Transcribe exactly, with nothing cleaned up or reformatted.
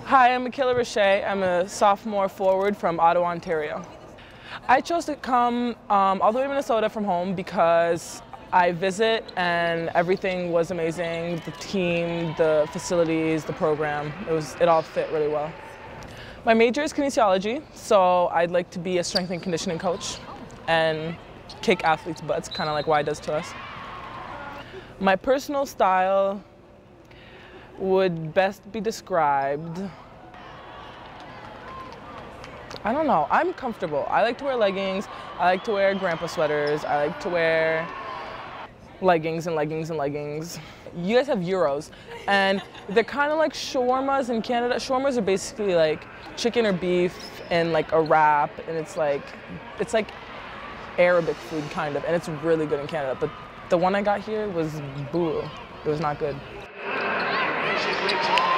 Hi, I'm Micaëlla Riché. I'm a sophomore forward from Ottawa, Ontario. I chose to come um, all the way to Minnesota from home because I visit and everything was amazing. The team, the facilities, the program, it, was, it all fit really well. My major is kinesiology, so I'd like to be a strength and conditioning coach and kick athletes' butts, kind of like Y does to us. My personal style would best be described, I don't know, I'm comfortable. I like to wear leggings, I like to wear grandpa sweaters, I like to wear leggings and leggings and leggings. You guys have Euros, and they're kind of like shawarmas in Canada. Shawarmas are basically like chicken or beef and like a wrap, and it's like, it's like Arabic food kind of, and it's really good in Canada. But the one I got here was boo. It was not good.